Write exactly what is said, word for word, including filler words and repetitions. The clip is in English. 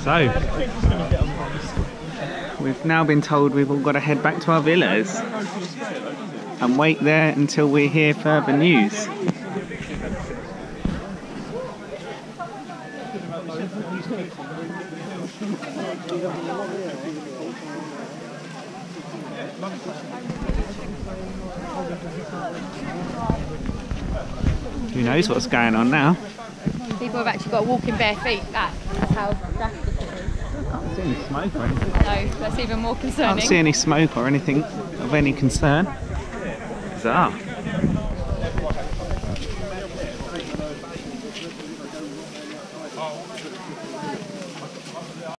So, we've now been told we've all got to head back to our villas and wait there until we hear further news. Who knows what's going on now? People have actually got to walk in bare feet. That, that's how drastic it is. I can't see any smoke or anything. No, that's even more I concerning. can't see any smoke or anything of any concern. Bizarre.